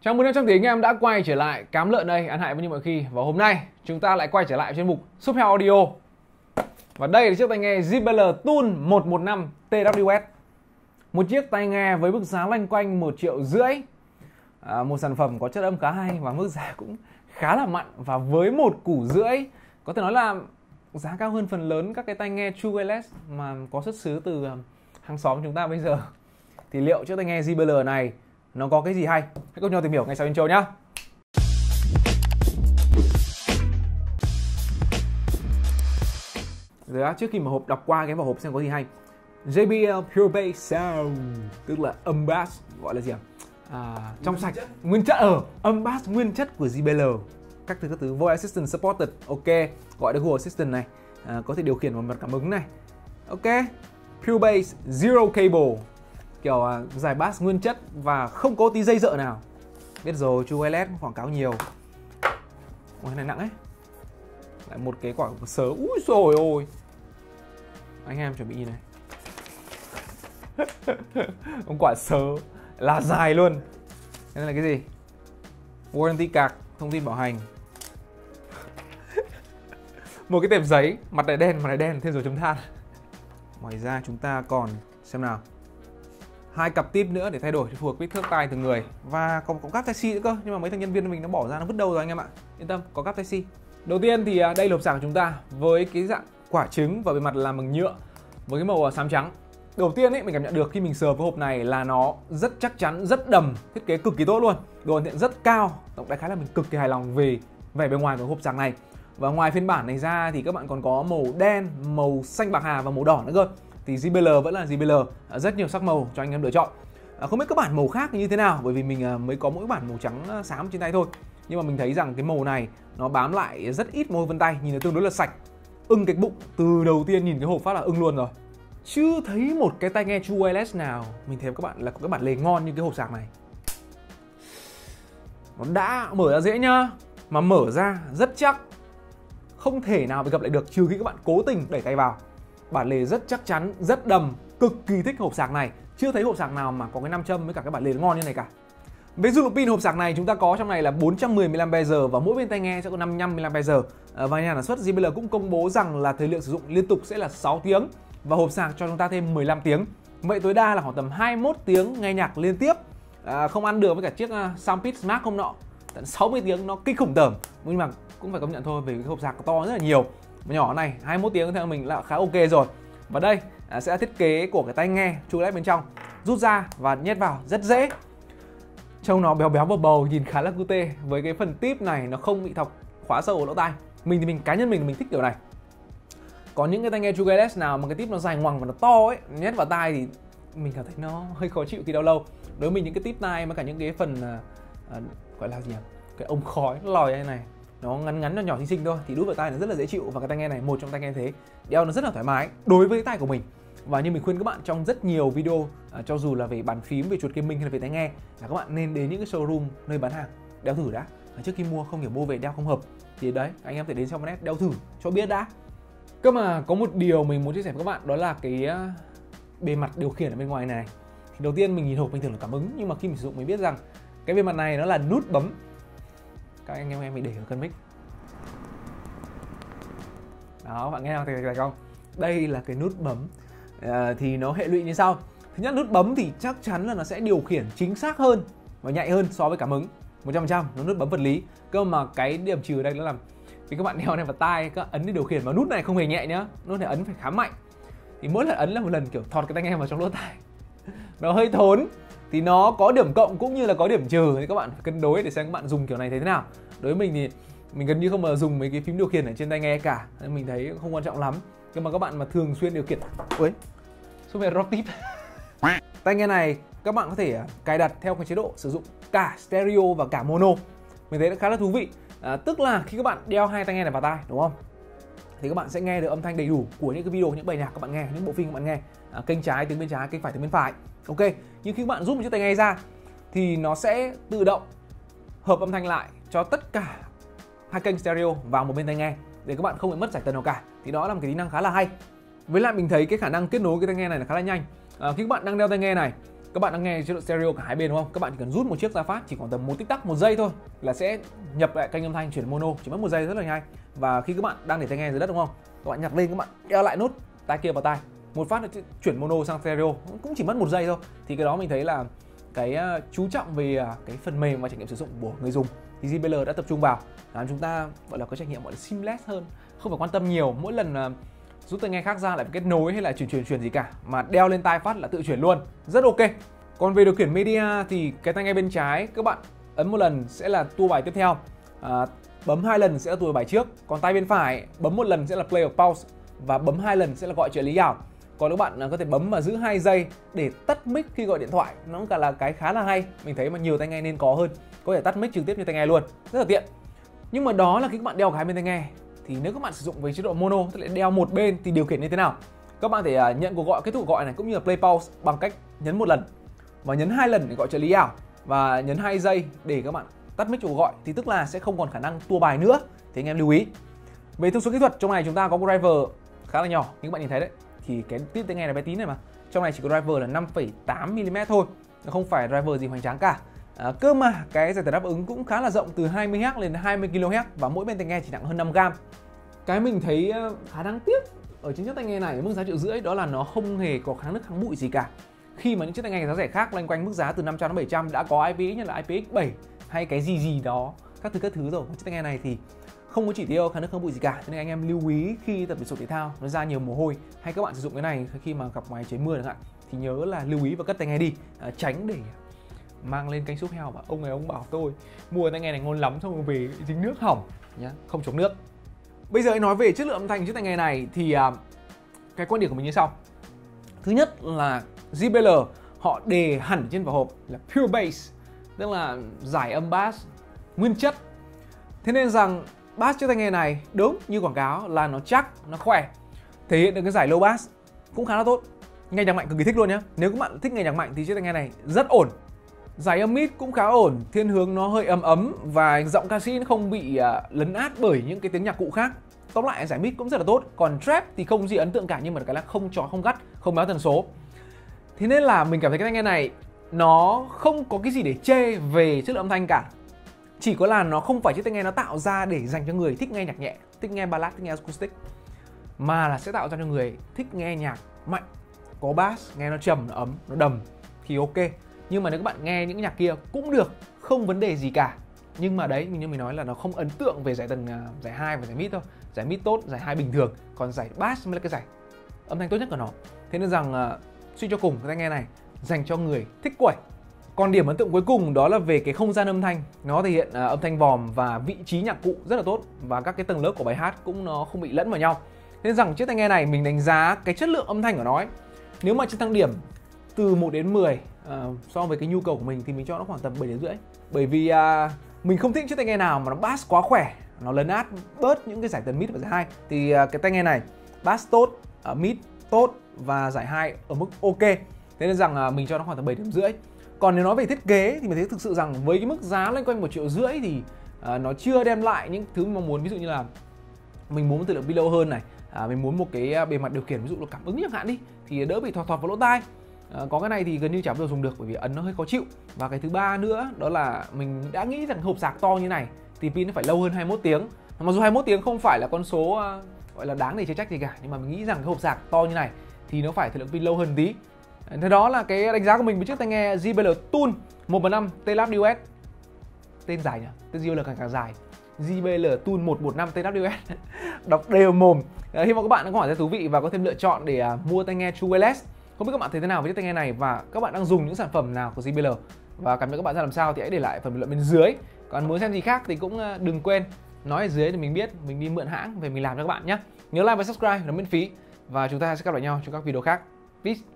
Chào mừng trong tiếng anh em đã quay trở lại Cám Lợn đây, ăn hại với như mọi khi. Và hôm nay chúng ta lại quay trở lại chuyên mục Shop Heo Audio. Và đây là chiếc tai nghe JBL Tool 115 TWS. Một chiếc tai nghe với mức giá loanh quanh 1,5 triệu. Một sản phẩm có chất âm khá hay và mức giá cũng khá là mặn. Và với 1,5 củ, có thể nói là giá cao hơn phần lớn các cái tai nghe True Wireless mà có xuất xứ từ hàng xóm chúng ta bây giờ. Thì liệu chiếc tai nghe JBL này nó có cái gì hay? Hãy cùng nhau tìm hiểu ngay sau intro nhá. Rồi trước khi mà hộp đọc qua cái vỏ hộp xem có gì hay. JBL Pure Bass Sound, tức là âm bass, gọi là gì trong sạch, nguyên chất âm bass nguyên chất của JBL. Các thứ voice assistant supported, ok, gọi được Google Assistant này, có thể điều khiển bằng bật cảm ứng này, ok. Pure Bass Zero Cable, kiểu giải bass nguyên chất và không có tí dây dợ nào. Biết rồi, True Wireless quảng cáo nhiều. Ôi, cái này nặng ấy. Lại một cái quả sớ, úi rồi ôi. Anh em chuẩn bị nhìn này. Một quả sớ là dài luôn. Cái này là cái gì? Warranty card, thông tin bảo hành. Một cái tệp giấy, mặt này đen, thêm dấu chấm than. Ngoài ra chúng ta còn, xem nào, 2 cặp tip nữa để thay đổi phù hợp kích thước tai từng người. Và còn có cáp Type-C nữa cơ. Nhưng mà mấy thằng nhân viên của mình nó bỏ ra, nó vứt đâu rồi anh em ạ. Yên tâm, có cáp Type-C. Đầu tiên thì đây là hộp sạc của chúng ta với cái dạng quả trứng và bề mặt làm bằng nhựa với cái màu xám trắng. Đầu tiên ấy, mình cảm nhận được khi mình sờ với hộp này là nó rất chắc chắn, rất đầm, thiết kế cực kỳ tốt luôn, độ hoàn thiện rất cao. Tổng đại khái là mình cực kỳ hài lòng về vẻ bề ngoài của hộp sạc này. Và ngoài phiên bản này ra thì các bạn còn có màu đen, màu xanh bạc hà và màu đỏ nữa cơ. Thì JBL vẫn là JBL, rất nhiều sắc màu cho anh em lựa chọn. Không biết các bản màu khác như thế nào, bởi vì mình mới có mỗi bản màu trắng xám trên tay thôi. Nhưng mà mình thấy rằng cái màu này nó bám lại rất ít môi vân tay, nhìn nó tương đối là sạch. Ưng cái bụng, từ đầu tiên nhìn cái hộp phát là ưng luôn rồi. Chưa thấy một cái tai nghe True Wireless nào mình thấy các bạn là có cái bản lề ngon như cái hộp sạc này. Nó đã mở ra dễ nhá, mà mở ra rất chắc, không thể nào bị gập lại được trừ khi các bạn cố tình đẩy tay vào. Bản lề rất chắc chắn, rất đầm, cực kỳ thích hộp sạc này. Chưa thấy hộp sạc nào mà có cái nam châm với cả cái bản lề ngon như này cả. Với dung lượng pin hộp sạc này chúng ta có trong này là 410 mAh và mỗi bên tai nghe sẽ có 55 mAh. Và nhà sản xuất JBL cũng công bố rằng là thời lượng sử dụng liên tục sẽ là 6 tiếng và hộp sạc cho chúng ta thêm 15 tiếng. Vậy tối đa là khoảng tầm 21 tiếng nghe nhạc liên tiếp. Không ăn được với cả chiếc Soundpeak Smart hôm nọ. Tận 60 tiếng nó kinh khủng tởm. Nhưng mà cũng phải công nhận thôi, vì cái hộp sạc to rất là nhiều. Mà nhỏ này 21 tiếng theo mình là khá ok rồi. Và đây sẽ là thiết kế của cái tai nghe True Wireless bên trong. Rút ra và nhét vào rất dễ. Trông nó béo béo bầu bầu, nhìn khá là cute. Với cái phần tip này nó không bị thọc khóa sâu ở lỗ tai. Cá nhân mình thích kiểu này. Có những cái tai nghe True Wireless nào mà cái tip nó dài ngoằng và nó to ấy, nhét vào tai thì mình cảm thấy nó hơi khó chịu khi đau lâu. Đối với mình những cái tip tai với cả những cái phần gọi là gì nhỉ? Cái ống khói nó lòi này, nó ngắn nhỏ xinh xinh thôi thì đút vào tai nó rất là dễ chịu. Và cái tai nghe này, một trong tai nghe thế, đeo nó rất là thoải mái đối với tai của mình. Và như mình khuyên các bạn trong rất nhiều video, cho dù là về bàn phím, về chuột gaming hay là về tai nghe, là các bạn nên đến những cái showroom nơi bán hàng đeo thử đã. Trước khi mua, không hiểu mua về đeo không hợp thì đấy, anh em phải đến trong net đeo thử cho biết đã. Cơ mà có một điều mình muốn chia sẻ với các bạn, đó là cái bề mặt điều khiển ở bên ngoài này. Thì đầu tiên mình nhìn hộp mình tưởng là cảm ứng, nhưng mà khi mình sử dụng mình biết rằng cái bề mặt này nó là nút bấm. Các anh em mình để ở cân mic. Đó, bạn nghe thấy không? Đây là cái nút bấm. Thì nó hệ lụy như sau. Thứ nhất, nút bấm thì chắc chắn là nó sẽ điều khiển chính xác hơn và nhạy hơn so với cảm ứng 100%. Nó nút bấm vật lý. Cơ mà cái điểm trừ đây nó là vì các bạn đeo này vào tai, các ấn để điều khiển, mà nút này không hề nhẹ nhá. Nút này ấn phải khá mạnh. Thì mỗi lần ấn là một lần kiểu thọt cái tai nghe vào trong lỗ tai. Nó hơi thốn. Thì nó có điểm cộng cũng như là có điểm trừ. Thì các bạn phải cân đối để xem các bạn dùng kiểu này thế nào. Đối với mình thì mình gần như không mà dùng mấy cái phím điều khiển ở trên tai nghe cả, nên mình thấy không quan trọng lắm. Nhưng mà các bạn mà thường xuyên điều khiển, số về rock tip. Tai nghe này các bạn có thể cài đặt theo cái chế độ sử dụng cả stereo và cả mono. Mình thấy nó khá là thú vị. Tức là khi các bạn đeo hai tai nghe này vào tai, đúng không? Thì các bạn sẽ nghe được âm thanh đầy đủ của những cái video, những bài nhạc các bạn nghe, những bộ phim các bạn nghe. Kênh trái tiếng bên trái, kênh phải tiếng bên phải. Ok. Nhưng khi các bạn rút một chiếc tai nghe ra thì nó sẽ tự động hợp âm thanh lại cho tất cả hai kênh stereo vào một bên tai nghe để các bạn không bị mất giải tần nào cả. Thì đó là một cái tính năng khá là hay. Với lại mình thấy cái khả năng kết nối cái tai nghe này là khá là nhanh. Khi các bạn đang đeo tai nghe này Các bạn đang nghe chế độ stereo cả hai bên đúng không? Các bạn chỉ cần rút một chiếc ra phát, chỉ khoảng tầm 1 tích tắc, 1 giây thôi là sẽ nhập lại kênh âm thanh chuyển mono, chỉ mất 1 giây rất là nhanh. Và khi các bạn đang để tai nghe dưới đất đúng không? Các bạn nhặt lên, các bạn đeo lại nút tai kia vào tai, một phát là chuyển mono sang stereo cũng chỉ mất 1 giây thôi. Thì cái đó mình thấy là cái chú trọng về cái phần mềm và trải nghiệm sử dụng của người dùng thì JBL đã tập trung vào làm chúng ta gọi là có trải nghiệm gọi là seamless hơn, không phải quan tâm nhiều mỗi lần rút tai nghe khác ra lại phải kết nối hay là chuyển gì cả, mà đeo lên tai phát là tự chuyển luôn, rất ok. Còn về điều khiển media thì cái tai nghe bên trái các bạn ấn một lần sẽ là tua bài tiếp theo, bấm 2 lần sẽ là tua bài trước. Còn tay bên phải bấm 1 lần sẽ là play or pause và bấm 2 lần sẽ là gọi trợ lý ảo. Còn các bạn có thể bấm và giữ 2 giây để tắt mic khi gọi điện thoại, nó cũng là cái khá là hay. Mình thấy mà nhiều tai nghe nên có hơn, có thể tắt mic trực tiếp như tai nghe luôn, rất là tiện. Nhưng mà đó là khi các bạn đeo cả hai bên tai nghe. Thì nếu các bạn sử dụng với chế độ mono, tức là đeo một bên thì điều khiển như thế nào? Các bạn thể nhận cuộc gọi, kết thúc cuộc gọi này cũng như là play pause bằng cách nhấn 1 lần và nhấn 2 lần để gọi trợ lý ảo và nhấn 2 giây để các bạn tắt mic cho cuộc gọi, thì tức là sẽ không còn khả năng tua bài nữa. Thì anh em lưu ý. Về thông số kỹ thuật, trong này chúng ta có một driver khá là nhỏ, như các bạn nhìn thấy đấy. Thì cái tip tai nghe này bé tí này mà. Trong này chỉ có driver là 5,8 mm thôi, nó không phải driver gì hoành tráng cả. Cơ mà cái giải tỏa đáp ứng cũng khá là rộng, từ 20Hz lên 20 kHz và mỗi bên tai nghe chỉ nặng hơn 5 g. Cái mình thấy khá đáng tiếc ở trên chiếc tai nghe này mức giá 1,5 triệu đó là nó không hề có kháng nứt kháng bụi gì cả. Khi mà những chiếc tai nghe giá rẻ khác loanh quanh mức giá từ 500 đến 700 đã có IPX như là IPX7 hay cái gì đó các thứ rồi, chiếc tai nghe này thì không có chỉ tiêu kháng nứt kháng bụi gì cả. Cho nên anh em lưu ý khi tập thể dục thể thao nó ra nhiều mồ hôi hay các bạn sử dụng cái này khi mà gặp ngoài trời mưa chẳng hạn thì nhớ là lưu ý và cất tai nghe đi, tránh để mang lên kênh shop heo và ông bảo tôi mua tai nghe này ngon lắm xong rồi về dính nước hỏng nhá, không chống nước. Bây giờ nói về chất lượng âm thanh chiếc tai nghe này thì cái quan điểm của mình như sau. Thứ nhất là JBL họ đề hẳn trên vỏ hộp là pure bass, tức là giải âm bass nguyên chất. Thế nên rằng bass chiếc tai nghe này đúng như quảng cáo là nó chắc, nó khỏe, thể hiện được cái giải low bass cũng khá là tốt. Nghe nhạc mạnh cực kỳ thích luôn nhá. Nếu các bạn thích nghe nhạc mạnh thì chiếc tai nghe này rất ổn. Giải âm mid cũng khá ổn, thiên hướng nó hơi ấm ấm và giọng ca sĩ nó không bị lấn át bởi những cái tiếng nhạc cụ khác. Tóm lại giải mid cũng rất là tốt. Còn trap thì không gì ấn tượng cả, nhưng mà cái là không chói, không gắt, không báo tần số. Thế nên là mình cảm thấy cái tai nghe này nó không có cái gì để chê về chất lượng âm thanh cả. Chỉ có là nó không phải chiếc tai nghe nó tạo ra để dành cho người thích nghe nhạc nhẹ, thích nghe ballad, thích nghe acoustic, mà là sẽ tạo ra cho người thích nghe nhạc mạnh, có bass, nghe nó trầm, nó ấm, nó đầm thì ok. Nhưng mà nếu các bạn nghe những nhạc kia cũng được, không vấn đề gì cả. Nhưng mà đấy, như mình nói là nó không ấn tượng về giải tần, giải 2 và giải mid thôi. Giải mid tốt, giải 2 bình thường, còn giải bass mới là cái giải âm thanh tốt nhất của nó. Thế nên rằng suy cho cùng cái tai nghe này dành cho người thích quẩy. Còn điểm ấn tượng cuối cùng đó là về cái không gian âm thanh. Nó thể hiện âm thanh vòm và vị trí nhạc cụ rất là tốt, và các cái tầng lớp của bài hát cũng nó không bị lẫn vào nhau. Thế nên rằng chiếc tai nghe này mình đánh giá cái chất lượng âm thanh của nó ấy, nếu mà trên thang điểm từ 1 đến 10 so với cái nhu cầu của mình thì mình cho nó khoảng tầm 7,5. Bởi vì mình không thích chiếc tai nghe nào mà nó bass quá khỏe, nó lấn át bớt những cái giải tần mid và giải 2. Thì cái tai nghe này bass tốt, mid tốt và giải 2 ở mức ok. Thế nên rằng mình cho nó khoảng tầm 7,5. Còn nếu nói về thiết kế thì mình thấy thực sự rằng với cái mức giá loanh quanh 1,5 triệu thì nó chưa đem lại những thứ mong muốn. Ví dụ như là mình muốn một thời lượng video hơn này, mình muốn một cái bề mặt điều khiển ví dụ là cảm ứng chẳng hạn đi, thì đỡ bị thọt vào lỗ tai. Có cái này thì gần như chả bao giờ dùng được bởi vì ấn nó hơi khó chịu. Và cái thứ ba nữa đó là mình đã nghĩ rằng hộp sạc to như này thì pin nó phải lâu hơn 21 tiếng. Mặc dù 21 tiếng không phải là con số gọi là đáng để chê trách gì cả, nhưng mà mình nghĩ rằng cái hộp sạc to như này thì nó phải thời lượng pin lâu hơn tí. Thế đó là cái đánh giá của mình với chiếc tai nghe JBL Toon 115 TWS. Tên dài nhỉ? Tên JBL càng dài. JBL Toon 115 TWS. Đọc đều mồm. Hy vọng các bạn đã có hỏi rất thú vị và có thêm lựa chọn để mua tai nghe True Wireless. Không biết các bạn thấy thế nào với chiếc tai nghe này và các bạn đang dùng những sản phẩm nào của JBL và cảm nhận các bạn ra làm sao thì hãy để lại phần bình luận bên dưới. Còn muốn xem gì khác thì cũng đừng quên nói ở dưới để mình biết, mình đi mượn hãng về mình làm cho các bạn nhé. Nhớ like và subscribe, nó miễn phí và chúng ta sẽ gặp lại nhau trong các video khác. Peace.